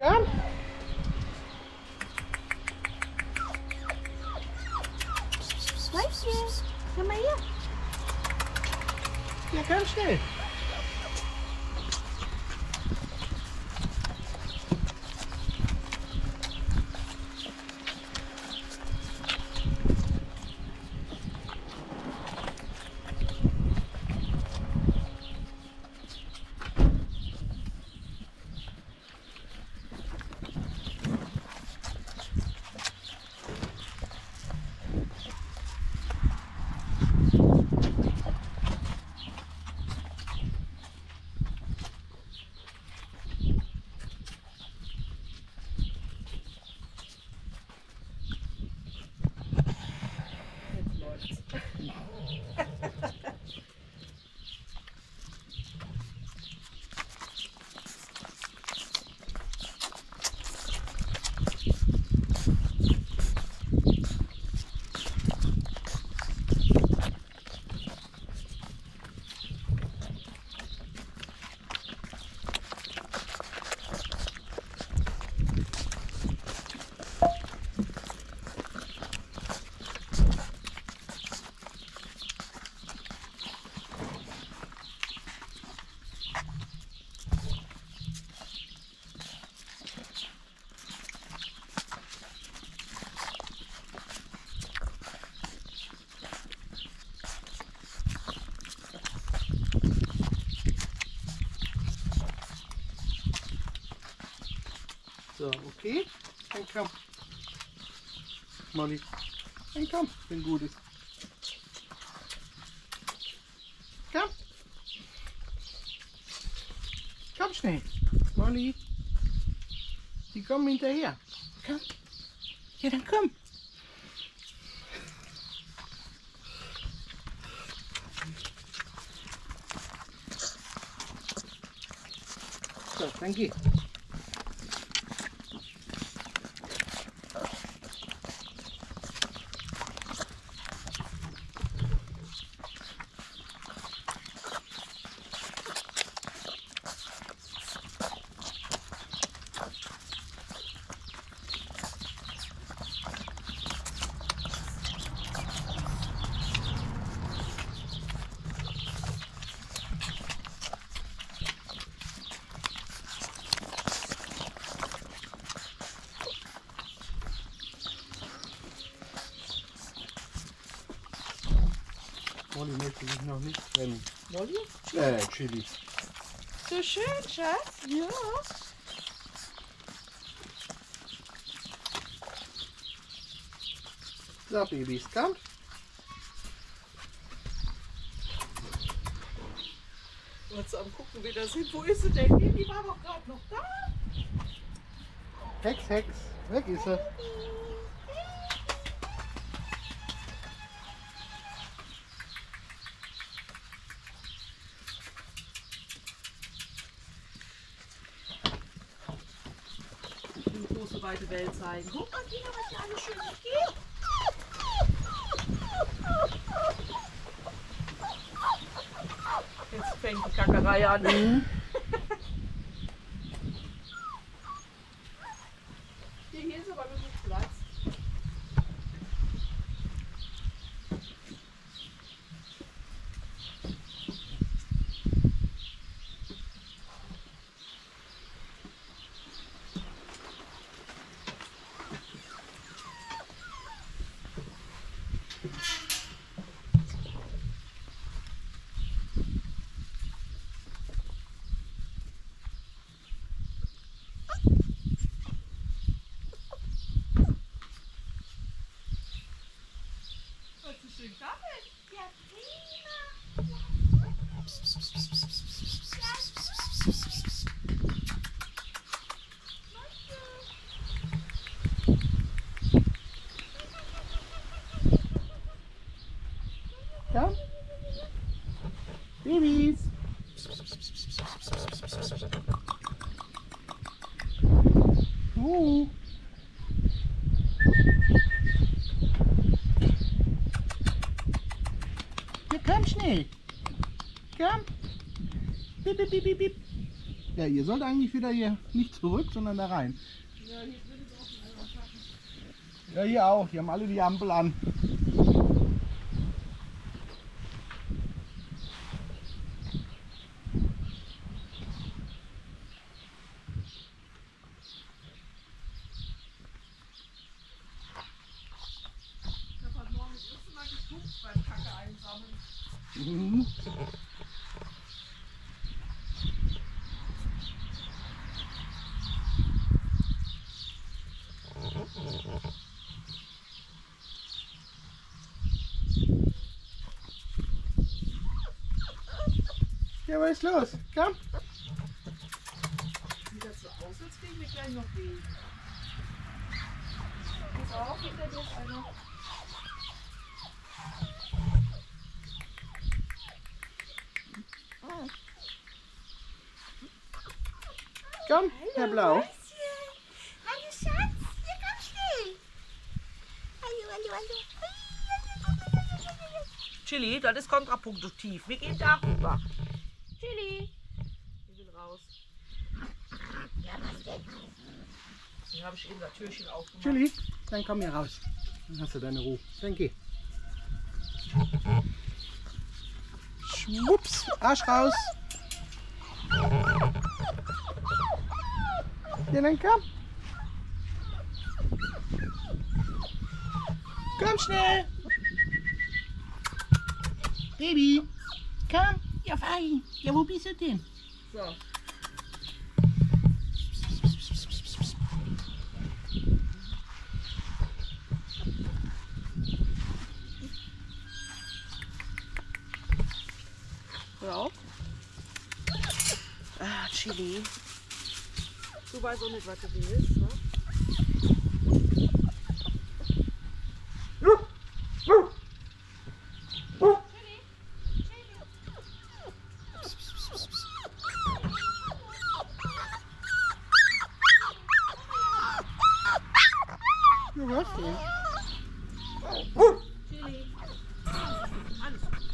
Komm. Mäuschen, komm mal her. Ja, ganz schnell. So, okay. Dann komm. Molly. Dann komm, wenn gut ist. Komm. Komm schnell. Molly. Die kommen hinterher. Komm. Ja, dann komm. So, dann geh. Molly möchte sich noch nicht trennen. Molly? Chili. So schön, Schatz. Ja. So, Babys, kommt. Jetzt am gucken, wie das sind. Wo ist sie denn? Die war doch gerade noch da. Hex, Hex. Weg ist sie. Die große weite Welt zeigen. Guck mal, Tina, was hier alles Schönes gibt. Jetzt fängt die Kackerei an. Hier ist aber genug Platz. Schön Kaffee. Ja, Komm. Babys. Ja, komm schnell. Komm. Bip, bip, bip, bip, bip. Ja, ihr sollt eigentlich wieder hier nicht zurück, sondern da rein. Ja, hier drin ist auch schon einer Schatten. Ja, hier auch. Die haben alle die Ampel an. Ich habe heute Morgen das erste Mal geguckt beim Kacke einsammeln. Mhm. Ja, was ist los? Komm. Sieht das so aus, als kriegen wir gleich noch weh. Pass auf, hinter dir ist einer. Komm, Herr Blau. Hallo Schatz, hier komm schnell. Hallo. Chili, das ist kontraproduktiv. Wir gehen darüber. Chili. Wir gehen raus. Ja, was denn? Dann habe ich eben das Türchen aufgemacht. Chili, dann komm hier raus. Dann hast du deine Ruhe. Dann geh. Schwupps, Arsch raus. Ja, dann komm. Komm schnell. Baby, komm. Ja, fein. Ja, wo bist du denn? So. Hör auf. Ah, Chili. Du weißt auch nicht, was du willst, ne? Ja, was denn?